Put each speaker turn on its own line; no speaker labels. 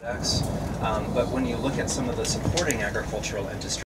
But when you look at some of the supporting agricultural industries,